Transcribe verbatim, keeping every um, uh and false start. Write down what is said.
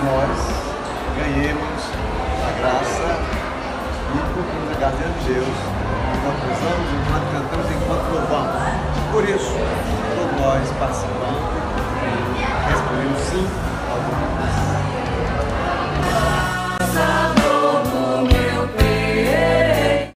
nós ganhemos a graça e cumprimos a garganta de Deus enquanto rezamos, enquanto cantamos, enquanto louvamos. Por isso, todos nós passamos.